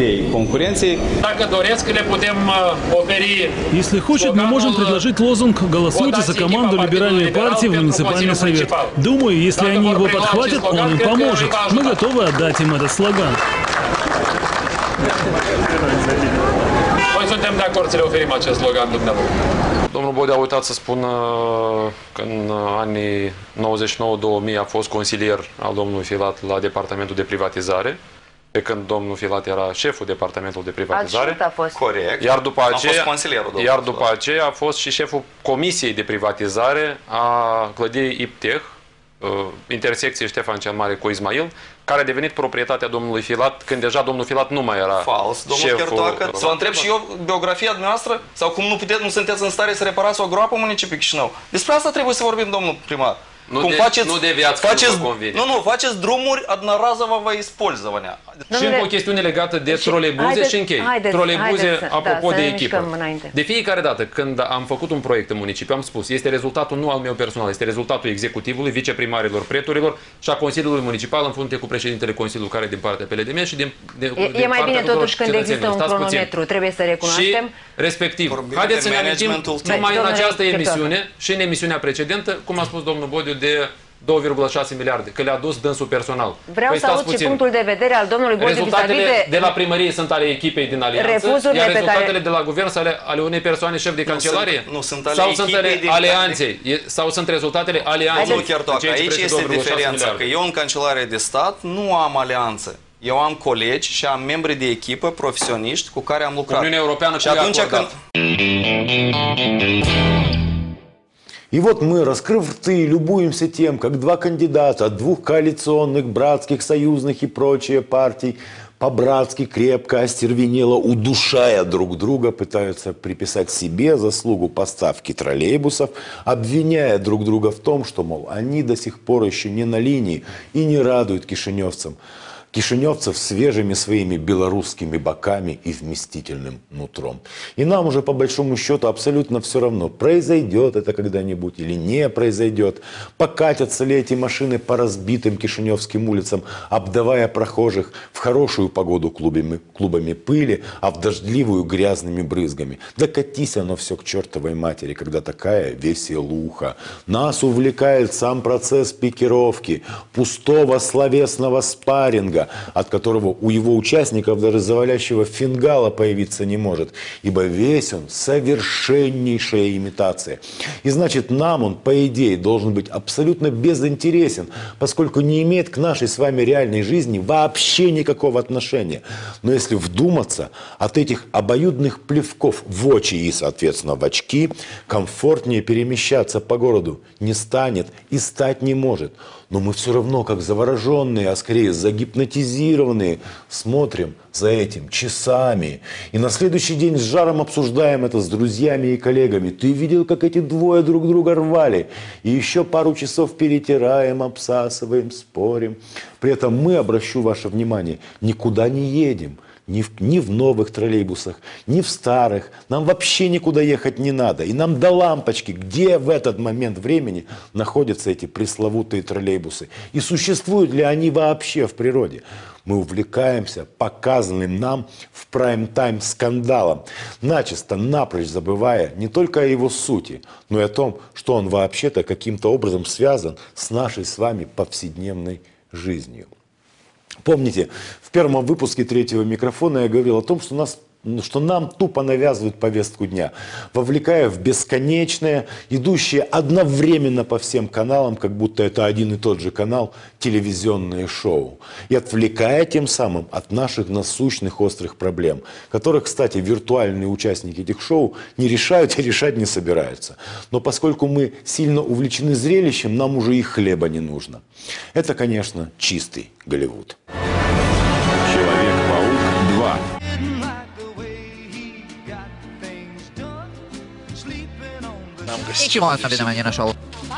[SPEAKER 5] Если хочет, мы можем предложить лозунг «Голосуйте за команду либеральной партии в муниципальный совет». Думаю, если они его подхватят, он им поможет. Мы готовы отдать им этот слоган.
[SPEAKER 6] Suntem de acord să le oferim acest slogan dumneavoastră. Domnul Bodea a uitat să spună că în anii 99-2000 a fost consilier al domnului Filat la Departamentul de Privatizare pe când domnul Filat era șeful departamentului de privatizare.
[SPEAKER 7] Alt a fost.
[SPEAKER 8] Corect.
[SPEAKER 6] Iar după aceea,
[SPEAKER 8] consilierul,
[SPEAKER 6] a fost și șeful comisiei de privatizare a clădirii IPTEH, intersecție Ștefan cel Mare cu Ismail, care a devenit proprietatea domnului Filat când deja domnul Filat nu mai era
[SPEAKER 8] fals, domnul Chertoacă. Să vă întreb și eu biografia dumneavoastră? Sau cum nu sunteți în stare să reparați o groapă în municipiul Chișinău? Despre asta trebuie să vorbim, domnul primar.
[SPEAKER 6] Nu deviați când vă convine.
[SPEAKER 8] Nu, faceți drumuri, одноразово vă использования.
[SPEAKER 6] Și încă o chestiune legată de troleibuze și închei. Troleibuze, apropo de echipă. De fiecare dată când am făcut un proiect în municipiu, am spus, este rezultatul nu al meu personal, este rezultatul executivului, viceprimarilor, preturilor și a Consiliului Municipal în funcție cu președintele Consiliului care din partea PLDM și din
[SPEAKER 7] E mai bine totuși când există un cronometru, trebuie să recunoaștem.
[SPEAKER 6] Și respectiv, haideți să ne amintim numai în această emisiune și în emisiunea precedentă, cum a spus domnul Bodiu, de 2,6 miliarde, că le-a dus dânsul personal.
[SPEAKER 7] Vreau să aud și punctul de vedere al domnului Bodiu
[SPEAKER 6] rezultatele de la primărie sunt ale echipei din alianță, iar rezultatele de la guvern sunt ale unei persoane șef de cancelarie?
[SPEAKER 8] Nu, sunt
[SPEAKER 6] ale alianței? Sau sunt rezultatele alianței?
[SPEAKER 8] Nu, chiar toată. Aici este diferența, că eu în Cancelarie de Stat nu am alianță. Eu am colegi și am membri de echipă, profesioniști cu care am lucrat.
[SPEAKER 6] Uniunea Europeană
[SPEAKER 8] și atunci când...
[SPEAKER 1] И вот мы, раскрыв рты, любуемся тем, как два кандидата от двух коалиционных, братских, союзных и прочие партий по-братски, крепко, остервенело, удушая друг друга, пытаются приписать себе заслугу поставки троллейбусов, обвиняя друг друга в том, что, мол, они до сих пор еще не на линии и не радуют кишиневцев свежими своими белорусскими боками и вместительным нутром. И нам уже по большому счету абсолютно все равно, произойдет это когда-нибудь или не произойдет, покатятся ли эти машины по разбитым кишиневским улицам, обдавая прохожих в хорошую погоду клубами пыли, а в дождливую грязными брызгами. Да катись оно все к чертовой матери, когда такая веселуха. Нас увлекает сам процесс пикировки, пустого словесного спарринга, от которого у его участников даже завалящего фингала появиться не может, ибо весь он совершеннейшая имитация. И значит, нам он, по идее, должен быть абсолютно безинтересен, поскольку не имеет к нашей с вами реальной жизни вообще никакого отношения. Но если вдуматься, от этих обоюдных плевков в очи и, соответственно, в очки комфортнее перемещаться по городу не станет и стать не может. Но мы все равно, как завороженные, а скорее загипнотизированные, смотрим за этим часами. И на следующий день с жаром обсуждаем это с друзьями и коллегами. Ты видел, как эти двое друг друга рвали? И еще пару часов перетираем, обсасываем, спорим. При этом мы, обращу ваше внимание, никуда не едем. Ни в новых троллейбусах, ни в старых. Нам вообще никуда ехать не надо. И нам до лампочки, где в этот момент времени находятся эти пресловутые троллейбусы. И существуют ли они вообще в природе. Мы увлекаемся показанным нам в прайм-тайм скандалом, начисто, напрочь забывая не только о его сути, но и о том, что он вообще-то каким-то образом связан с нашей с вами повседневной жизнью. Помните, в первом выпуске третьего микрофона я говорил о том, что нам тупо навязывают повестку дня, вовлекая в бесконечное, идущее одновременно по всем каналам, как будто это один и тот же канал, телевизионное шоу. И отвлекая тем самым от наших насущных острых проблем, которых, кстати, виртуальные участники этих шоу не решают и решать не собираются. Но поскольку мы сильно увлечены зрелищем, нам уже и хлеба не нужно. Это, конечно, чистый Голливуд.
[SPEAKER 9] Человек-паук 2.
[SPEAKER 2] Ничего особенного не нашел.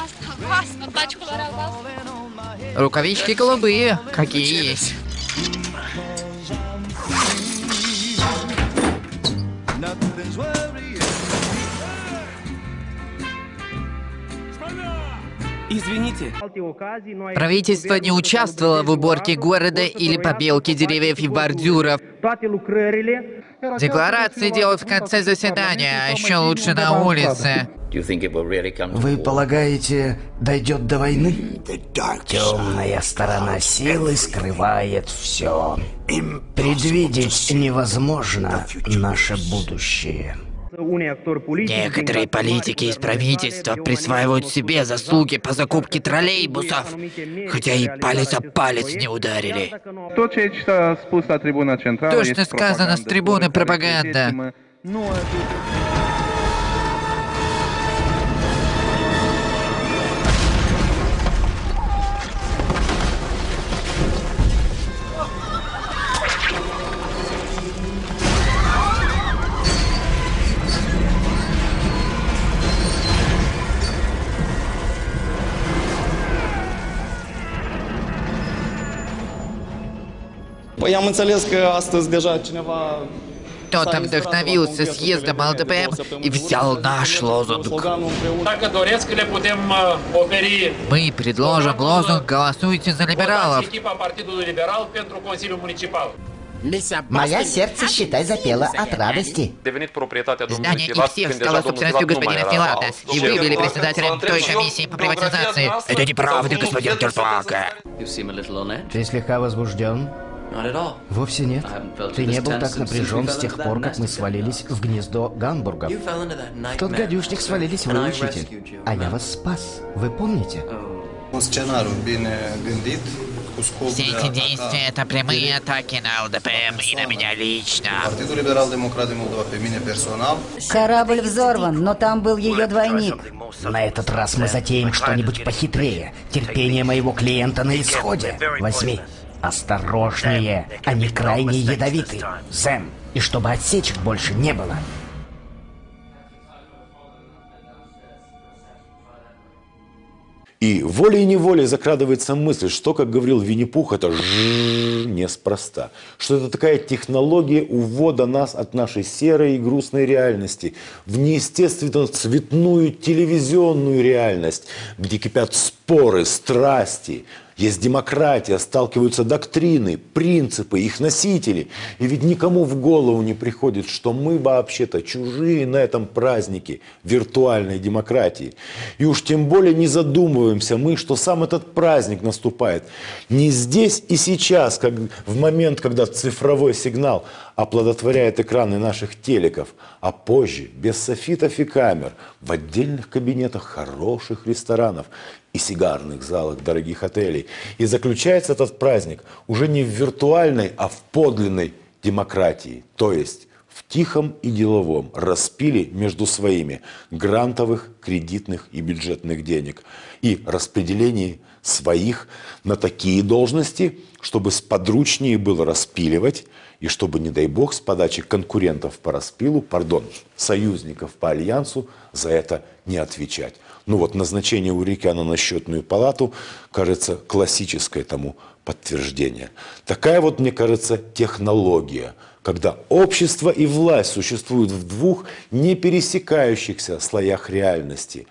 [SPEAKER 2] Рукавички голубые, какие есть.
[SPEAKER 10] Извините.
[SPEAKER 2] Правительство не участвовало в уборке города или побелке деревьев и бордюров. Декларации делают в конце заседания, а еще лучше на улице.
[SPEAKER 10] Вы полагаете, дойдет до войны? Темная сторона силы скрывает все. Предвидеть невозможно наше будущее.
[SPEAKER 9] Некоторые политики из правительства присваивают себе заслуги по закупке троллейбусов, хотя и палец о палец не ударили.
[SPEAKER 2] То, что сказано с трибуны, пропаганда. Кто-то вдохновился съездом ЛДПМ и взял наш лозунг. Мы предложим лозунг «Голосуйте за либералов».
[SPEAKER 10] Мое сердце, считай, запело от радости.
[SPEAKER 9] Здание их всех стало собственностью господина Филата, и вы были председателем той комиссии по приватизации. Это неправда, господин Терпака.
[SPEAKER 10] Ты слегка возбужден? Вовсе нет. Ты не был так напряжен с тех пор, как мы свалились в гнездо Гамбургов. В тот гадюшник свалились вы, учитель. А я вас спас. Вы помните?
[SPEAKER 9] Все эти действия — это прямые атаки на ЛДПМ и на меня лично.
[SPEAKER 11] Корабль взорван, но там был ее двойник.
[SPEAKER 10] На этот раз мы затеем что-нибудь похитрее. Терпение моего клиента на исходе. Возьми. Осторожнее, они крайне ядовиты. Сэм, и чтобы отсечек больше не было.
[SPEAKER 1] И волей-неволей закрадывается мысль, что, как говорил Винни-Пух, это неспроста. Что это такая технология увода нас от нашей серой и грустной реальности в неестественно цветную телевизионную реальность, где кипят споры, страсти. Есть демократия, сталкиваются доктрины, принципы, их носители. И ведь никому в голову не приходит, что мы вообще-то чужие на этом празднике виртуальной демократии. И уж тем более не задумываемся мы, что сам этот праздник наступает не здесь и сейчас, как в момент, когда цифровой сигнал оплодотворяет экраны наших телеков, а позже, без софитов и камер, в отдельных кабинетах хороших ресторанов и сигарных залах дорогих отелей. И заключается этот праздник уже не в виртуальной, а в подлинной демократии, то есть в тихом и деловом распиле между своими грантовых, кредитных и бюджетных денег и распределении своих на такие должности, чтобы сподручнее было распиливать и чтобы, не дай бог, с подачи конкурентов по распилу, союзников по альянсу за это не отвечать. Ну вот назначение Урикяна на счетную палату, кажется, классическое тому подтверждение. Такая вот, мне кажется, технология, когда общество и власть существуют в двух не пересекающихся слоях реальности.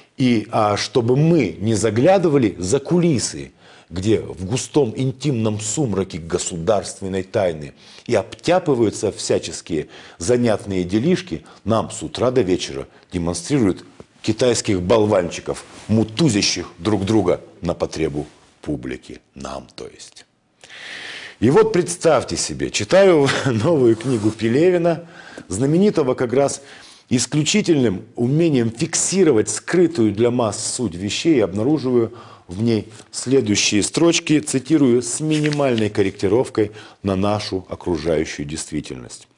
[SPEAKER 1] А чтобы мы не заглядывали за кулисы, где в густом интимном сумраке государственной тайны и обтяпываются всяческие занятные делишки, нам с утра до вечера демонстрируют китайских болванчиков, мутузящих друг друга на потребу публики. Нам, то есть. И вот представьте себе, читаю новую книгу Пелевина, знаменитого как раз исключительным умением фиксировать скрытую для масс суть вещей, и обнаруживаю в ней следующие строчки, цитирую, с минимальной корректировкой на нашу окружающую действительность.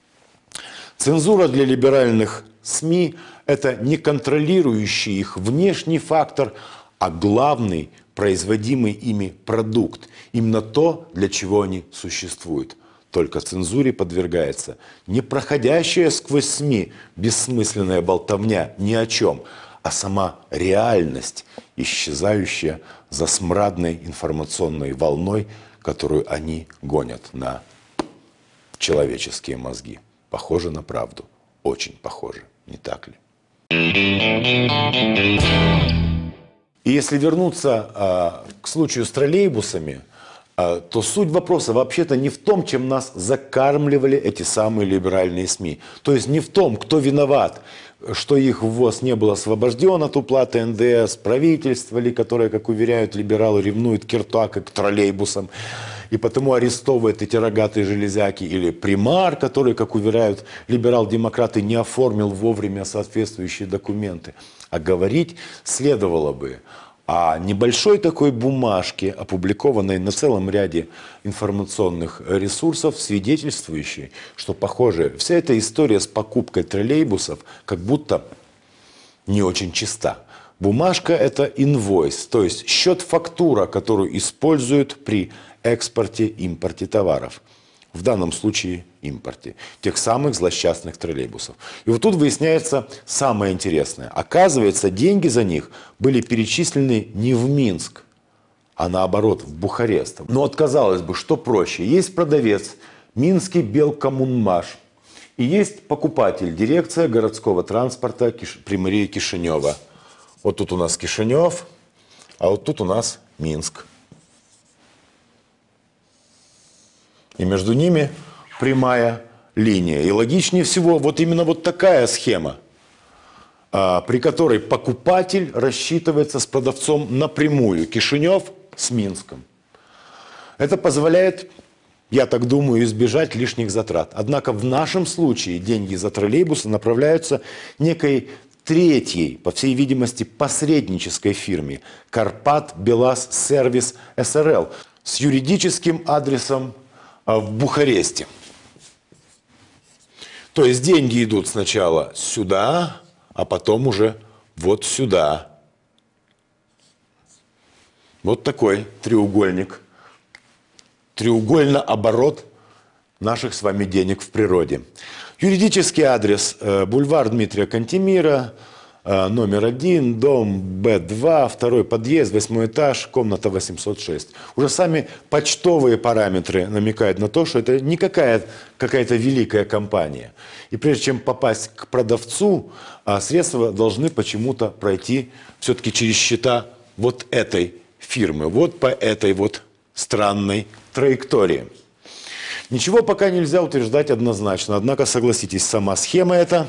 [SPEAKER 1] Цензура для либеральных СМИ – это не контролирующий их внешний фактор, а главный производимый ими продукт. Именно то, для чего они существуют. Только цензуре подвергается не проходящая сквозь СМИ бессмысленная болтовня ни о чем, а сама реальность, исчезающая за смрадной информационной волной, которую они гонят на человеческие мозги. Похоже на правду. Очень похоже. Не так ли? И если вернуться к случаю с троллейбусами, то суть вопроса вообще-то не в том, чем нас закармливали эти самые либеральные СМИ. То есть не в том, кто виноват, что их ввоз не был освобожден от уплаты НДС, правительство ли, которое, как уверяют либералы, ревнует к КИРТАК и к троллейбусам, и потому арестовывает эти рогатые железяки, или примар, который, как уверяют либерал-демократы, не оформил вовремя соответствующие документы. А говорить следовало бы о небольшой такой бумажке, опубликованной на целом ряде информационных ресурсов, свидетельствующей, что, похоже, вся эта история с покупкой троллейбусов как будто не очень чиста. Бумажка – это инвойс, то есть счет-фактура, которую используют при экспорте-импорте товаров. В данном случае импорте. Тех самых злосчастных троллейбусов. И вот тут выясняется самое интересное. Оказывается, деньги за них были перечислены не в Минск, а наоборот, в Бухарест. Но вот казалось бы, что проще. Есть продавец, Минский Белкоммунмаш. И есть покупатель, дирекция городского транспорта Приморья Кишинева. Вот тут у нас Кишинев, а вот тут у нас Минск. И между ними прямая линия. И логичнее всего вот именно вот такая схема, при которой покупатель рассчитывается с продавцом напрямую. Кишинев с Минском. Это позволяет, я так думаю, избежать лишних затрат. Однако в нашем случае деньги за троллейбусы направляются некой третьей, по всей видимости, посреднической фирме Карпат-Белаз-Сервис СРЛ с юридическим адресом в Бухаресте. То есть деньги идут сначала сюда, а потом уже вот сюда. Вот такой треугольник. Треугольно-оборот наших с вами денег в природе. Юридический адрес: бульвар Дмитрия Кантемира, номер 1, дом Б2, второй подъезд, 8 этаж, комната 806. Уже сами почтовые параметры намекают на то, что это не какая-то великая компания. И прежде чем попасть к продавцу, средства должны почему-то пройти все-таки через счета вот этой фирмы, вот по этой вот странной траектории. Ничего пока нельзя утверждать однозначно, однако, согласитесь, сама схема эта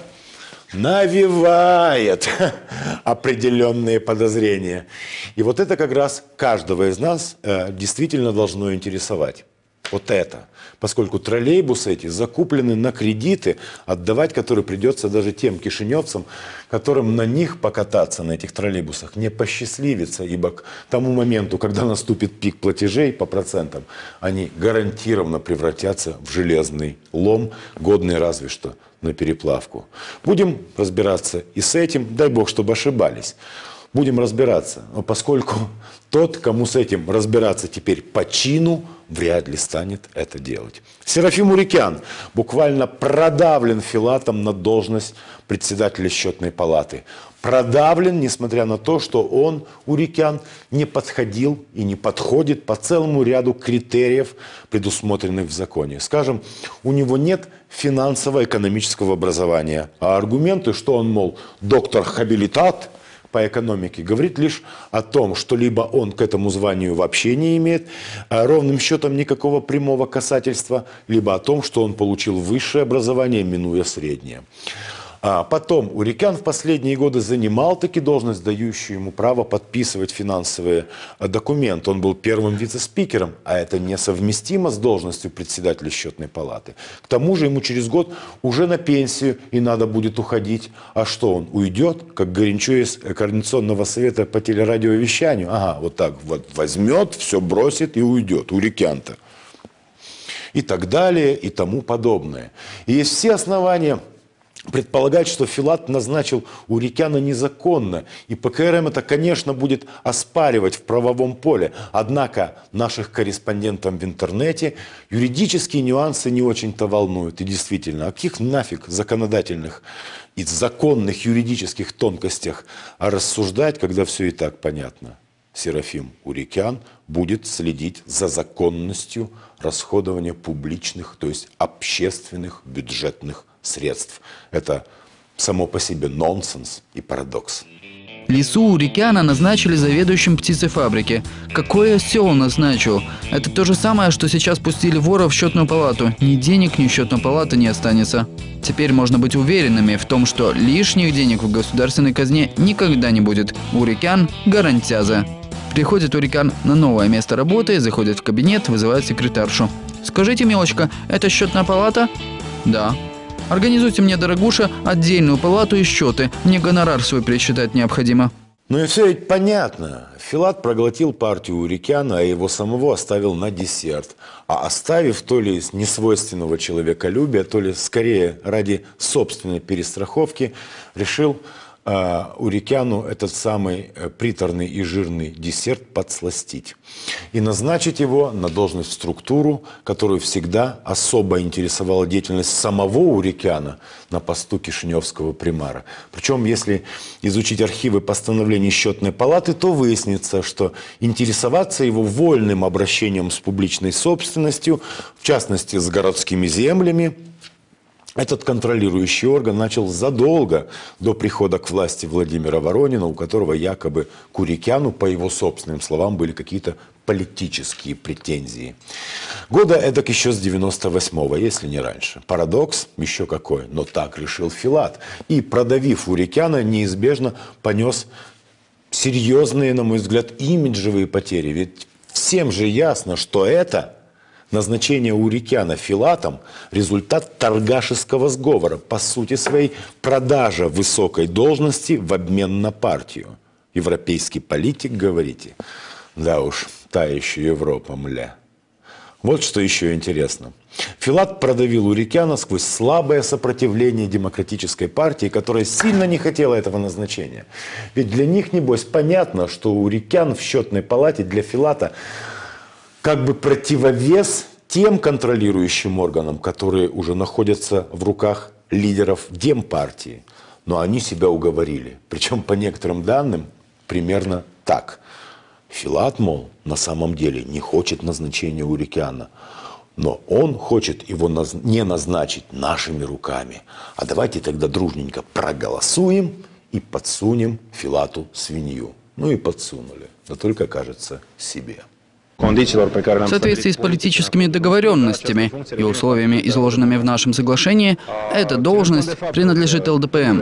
[SPEAKER 1] навевает определенные подозрения. И вот это как раз каждого из нас действительно должно интересовать. Вот это. Поскольку троллейбусы эти закуплены на кредиты, отдавать которые придется даже тем кишиневцам, которым на них покататься, на этих троллейбусах, не посчастливится, ибо к тому моменту, когда наступит пик платежей по процентам, они гарантированно превратятся в железный лом, годный разве что на переплавку. Будем разбираться и с этим, дай бог, чтобы ошибались. Будем разбираться, но поскольку тот, кому с этим разбираться теперь по чину, вряд ли станет это делать. Серафим Урикян буквально продавлен Филатом на должность председателя счетной палаты. Продавлен, несмотря на то, что он, Урикян, не подходил и не подходит по целому ряду критериев, предусмотренных в законе. Скажем, у него нет финансово-экономического образования, а аргументы, что он, мол, доктор-хабилитат по экономике, говорит лишь о том, что либо он к этому званию вообще не имеет ровным счетом никакого прямого касательства, либо о том, что он получил высшее образование, минуя среднее. Потом Урикян в последние годы занимал таки должность, дающую ему право подписывать финансовые документы. Он был первым вице-спикером, а это несовместимо с должностью председателя счетной палаты. К тому же ему через год уже на пенсию и надо будет уходить. А что, он уйдет, как Горенчо из Координационного совета по телерадиовещанию? Ага, вот так вот возьмет, все бросит и уйдет. Урикян-то. И так далее, и тому подобное. И есть все основания предполагать, что Филат назначил Урикяна незаконно, и ПКРМ это, конечно, будет оспаривать в правовом поле. Однако наших корреспондентов в интернете юридические нюансы не очень-то волнуют. И действительно, о каких нафиг законодательных и законных юридических тонкостях рассуждать, когда все и так понятно? Серафим Урикян будет следить за законностью расходования публичных, то есть общественных бюджетных средств. Это само по себе нонсенс и парадокс.
[SPEAKER 2] Лису Урикяна назначили заведующим птицефабрики. Какой осел назначил? Это то же самое, что сейчас пустили вора в счетную палату. Ни денег, ни счетной палаты не останется. Теперь можно быть уверенными в том, что лишних денег в государственной казне никогда не будет. Урикян – гарантяза. Приходит Урикян на новое место работы, заходит в кабинет, вызывает секретаршу. «Скажите, милочка, это счетная палата?» «Да». «Организуйте мне, дорогуша, отдельную палату и счеты. Мне гонорар свой пересчитать необходимо».
[SPEAKER 1] Ну и все ведь понятно. Филат проглотил партию Урикяна, а его самого оставил на десерт. А оставив то ли из несвойственного человеколюбия, то ли скорее ради собственной перестраховки, решил Урикяну этот самый приторный и жирный десерт подсластить. И назначить его на должность в структуру, которую всегда особо интересовала деятельность самого Урикяна на посту кишиневского примара. Причем, если изучить архивы постановлений счетной палаты, то выяснится, что интересоваться его вольным обращением с публичной собственностью, в частности с городскими землями, этот контролирующий орган начал задолго до прихода к власти Владимира Воронина, у которого якобы к Урикяну, по его собственным словам, были какие-то политические претензии. Года эдак еще с 98-го, если не раньше. Парадокс еще какой, но так решил Филат. И, продавив Урикяна, неизбежно понес серьезные, на мой взгляд, имиджевые потери. Ведь всем же ясно, что это... Назначение Урикяна Филатом – результат торгашеского сговора, по сути своей продажа высокой должности в обмен на партию. Европейский политик, говорите? Да уж, та еще Европа, мля. Вот что еще интересно. Филат продавил Урикяна сквозь слабое сопротивление демократической партии, которая сильно не хотела этого назначения. Ведь для них, небось, понятно, что Урикян в счетной палате для Филата – как бы противовес тем контролирующим органам, которые уже находятся в руках лидеров демпартии. Но они себя уговорили. Причем по некоторым данным примерно так. Филат, мол, на самом деле не хочет назначения Урикяна. Но он хочет его не назначить нашими руками. А давайте тогда дружненько проголосуем и подсунем Филату свинью. Ну и подсунули. Но только, кажется, себе.
[SPEAKER 2] В соответствии с политическими договоренностями и условиями, изложенными в нашем соглашении, эта должность принадлежит ЛДПМ.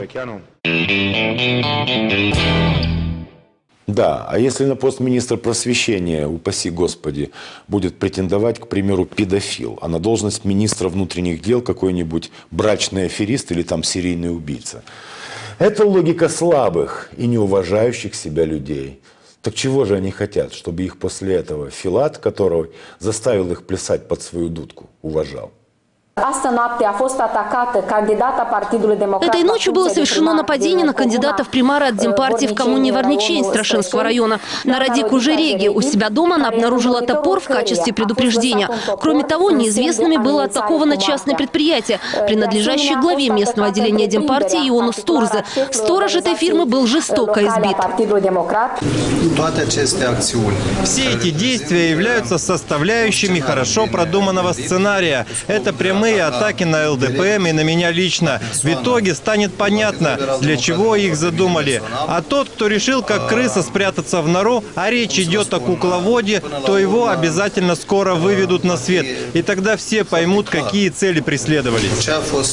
[SPEAKER 1] Да, а если на пост министра просвещения, упаси Господи, будет претендовать, к примеру, педофил, а на должность министра внутренних дел какой-нибудь брачный аферист или там серийный убийца? Это логика слабых и неуважающих себя людей. Так чего же они хотят? Чтобы их после этого Филат, который заставил их плясать под свою дудку, уважал?
[SPEAKER 12] Этой ночью было совершено нападение на кандидата в примары от Демпартии в коммуне Варничейн Страшинского района. На Радику Жереги у себя дома она обнаружила топор в качестве предупреждения. Кроме того, неизвестными было атаковано частное предприятие, принадлежащее главе местного отделения Демпартии Иону Стурзе. Сторож этой фирмы был жестоко избит.
[SPEAKER 13] Все эти действия являются составляющими хорошо продуманного сценария. Это прямые атаки на ЛДПМ и на меня лично. В итоге станет понятно, для чего их задумали. А тот, кто решил, как крыса, спрятаться в нору, а речь идет о кукловоде, то его обязательно скоро выведут на свет. И тогда все поймут, какие цели преследовались.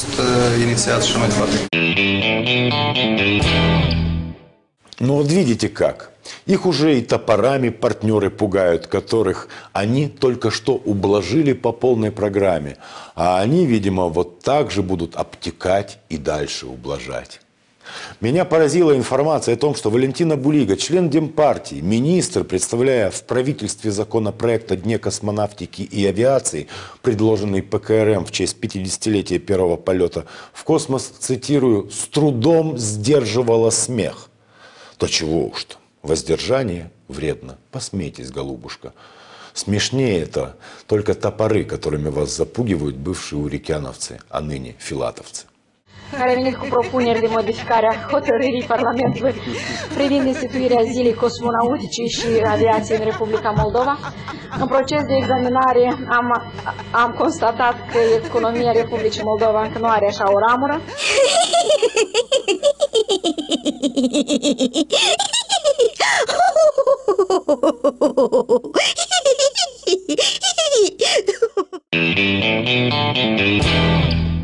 [SPEAKER 1] Ну вот видите как. Их уже и топорами партнеры пугают, которых они только что ублажили по полной программе. А они, видимо, вот так же будут обтекать и дальше ублажать. Меня поразила информация о том, что Валентина Булига, член Демпартии, министр, представляя в правительстве законопроект о Дне космонавтики и авиации, предложенный ПКРМ в честь 50-летия первого полета в космос, цитирую, «с трудом сдерживала смех». То чего уж там. Воздержание вредно. Посмейтесь, голубушка. Смешнее это только топоры, которыми вас запугивают бывшие урикяновцы, а ныне филатовцы.
[SPEAKER 14] Revenit cu propuneri de modificare a hotărârii Parlamentului privind instituirea Zilei Cosmonautice și Aviației în Republica Moldova. În proces de examinare am constatat că economia Republicii Moldova încă nu are așa o ramură.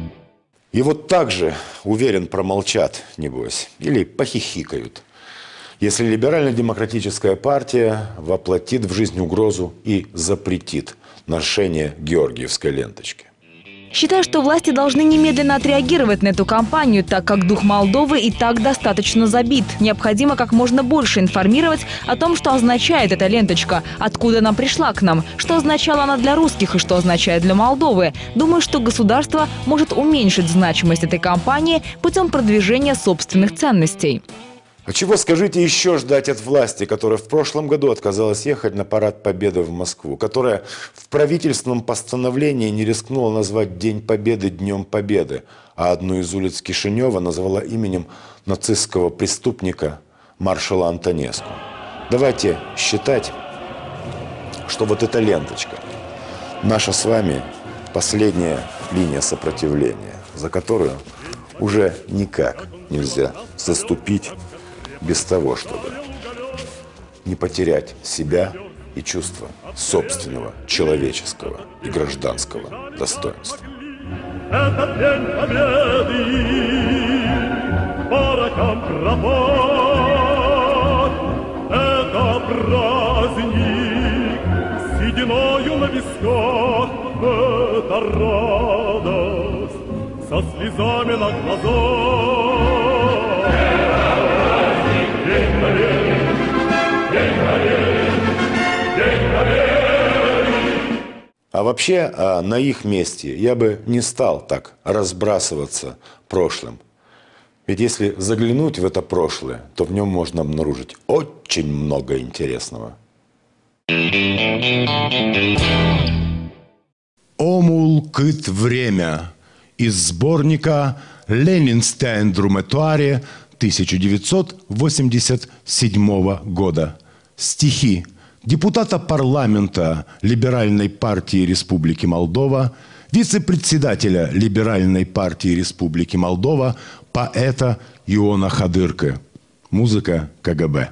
[SPEAKER 1] И вот так же, уверен, промолчат, небось, или похихикают. если либерально-демократическая партия воплотит в жизнь угрозу и запретит ношение георгиевской ленточки.
[SPEAKER 15] Считаю, что власти должны немедленно отреагировать на эту кампанию, так как дух Молдовы и так достаточно забит. Необходимо как можно больше информировать о том, что означает эта ленточка, откуда она пришла к нам, что означала она для русских и что означает для Молдовы. Думаю, что государство может уменьшить значимость этой кампании путем продвижения собственных ценностей.
[SPEAKER 1] А чего, скажите, еще ждать от власти, которая в прошлом году отказалась ехать на парад Победы в Москву, которая в правительственном постановлении не рискнула назвать День Победы Днем Победы, а одну из улиц Кишинева назвала именем нацистского преступника маршала Антонеску? Давайте считать, что вот эта ленточка – наша с вами последняя линия сопротивления, за которую уже никак нельзя заступить без того, чтобы не потерять себя и чувство собственного человеческого и гражданского достоинства.
[SPEAKER 16] Этот день победы баракам кровать, это праздник сединою на висках, это радость со слезами на глазах.
[SPEAKER 1] А вообще, на их месте я бы не стал так разбрасываться прошлым. Ведь если заглянуть в это прошлое, то в нем можно обнаружить очень много интересного. Омулкыт время из сборника «Ленинстайн друметуаре» 1987 года. Стихи депутата парламента Либеральной партии Республики Молдова, вице-председателя Либеральной партии Республики Молдова, поэта Иона Хадырка. Музыка КГБ.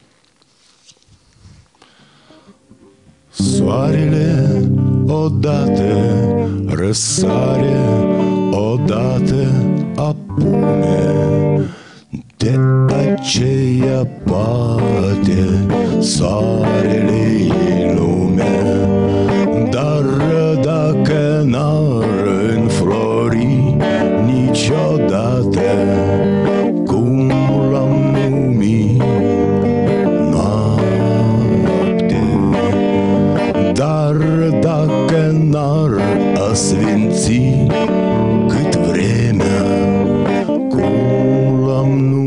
[SPEAKER 1] Сварили одате, ресаре одате апуме. De aceea poate soarele e lume, dar dacă n-ar înflori niciodată, cum l-am numit noapte, dar dacă n-ar asfinți cât vremea, cum l-am numit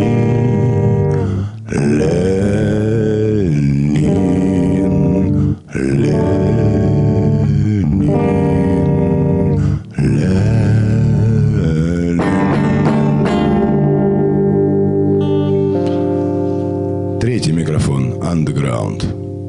[SPEAKER 1] Третий микрофон Underground.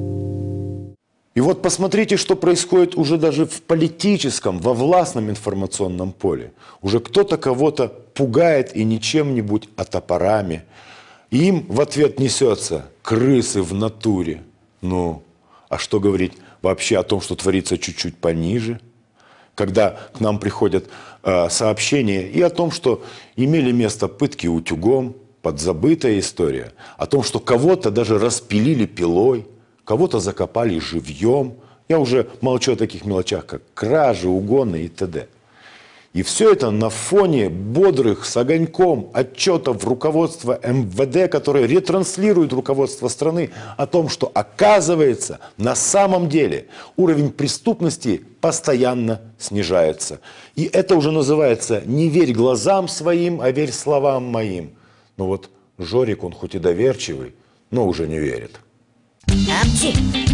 [SPEAKER 1] И вот посмотрите, что происходит уже даже в политическом, во властном информационном поле. Уже кто-то кого-то пугает и не чем-нибудь, а топорами. И им в ответ несется крысы в натуре. Ну, а что говорить вообще о том, что творится чуть-чуть пониже? Когда к нам приходят сообщения и о том, что имели место пытки утюгом, подзабытая история, о том, что кого-то даже распилили пилой, кого-то закопали живьем. Я уже молчу о таких мелочах, как кражи, угоны и т.д. И все это на фоне бодрых с огоньком отчетов руководства МВД, которые ретранслируют руководство страны о том, что, оказывается, на самом деле уровень преступности постоянно снижается. И это уже называется «не верь глазам своим, а верь словам моим». Но вот Жорик, он хоть и доверчивый, но уже не верит.
[SPEAKER 17] Апчи!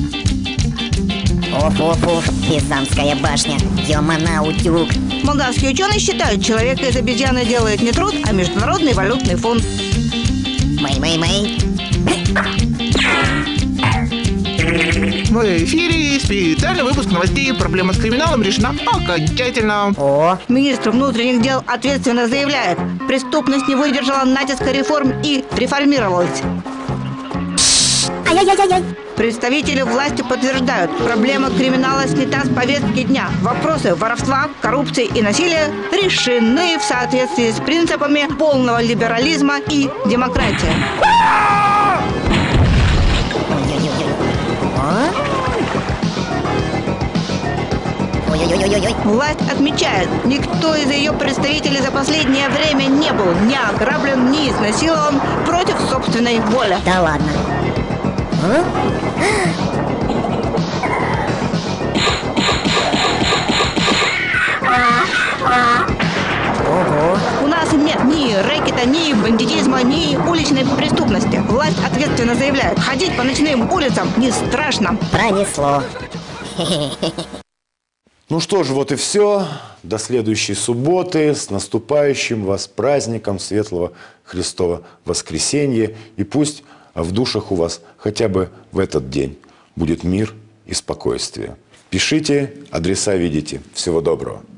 [SPEAKER 17] Оф-оф-оф, Пизанская башня, Йомана утюг.
[SPEAKER 18] Молдавские ученые считают, человека из обезьяны делает не труд, а Международный валютный фонд.
[SPEAKER 17] Мэй-мэй-мэй.
[SPEAKER 19] В эфире специальный выпуск новостей. Проблема с криминалом решена окончательно.
[SPEAKER 18] Министр внутренних дел ответственно заявляет, преступность не выдержала натиска реформ и реформировалась.
[SPEAKER 17] Ай-яй-яй-яй.
[SPEAKER 18] Представители власти подтверждают, проблема криминала снята с повестки дня. Вопросы воровства, коррупции и насилия решены в соответствии с принципами полного либерализма и демократии. Власть отмечает, никто из ее представителей за последнее время не был ни ограблен, ни изнасилован против собственной воли.
[SPEAKER 17] Да ладно.
[SPEAKER 18] У нас нет ни рэкета, ни бандитизма, ни уличной преступности. Власть ответственно заявляет, ходить по ночным улицам не страшно.
[SPEAKER 17] Пронесло.
[SPEAKER 1] Ну что ж, вот и все. До следующей субботы. С наступающим вас праздником Светлого Христова Воскресенья. И пусть в душах у вас хотя бы в этот день будет мир и спокойствие. Пишите, адреса видите. Всего доброго.